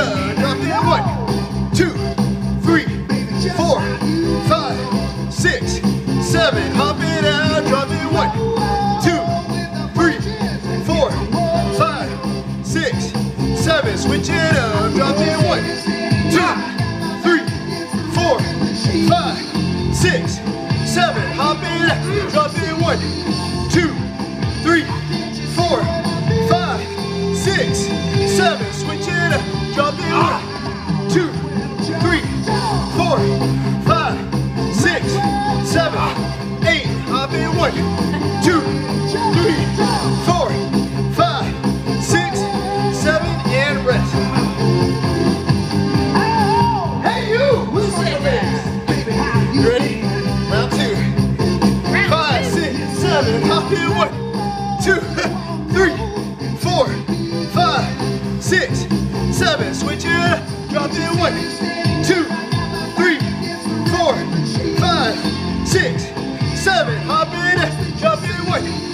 up, drop it. 1, 2, 3, 4, 5, 6, 7. Hop it out, drop it. 1, 2, 3, 4, 5, 6, 7. Switch it up, drop it. 1, 2, 3, 4, 5, 6, 7. Hop it out, drop it. 1, 2, 3, 4, 5, 6, 7. Switch it up, drop it. 1, 2, 3, 4, 5, 6, 7, 8. Hop it. 1, 2, 3, 4, 5, 6, 7, and rest. Hey you! Who's that? You ready? Round 2. 5, 6, 7. Hop it. 1, 2, 3, 4, 5, 6, 7. Switch it up. Drop it. 1, 2, 3, 4, 5, 6, 7. Hop it. Drop it. 1,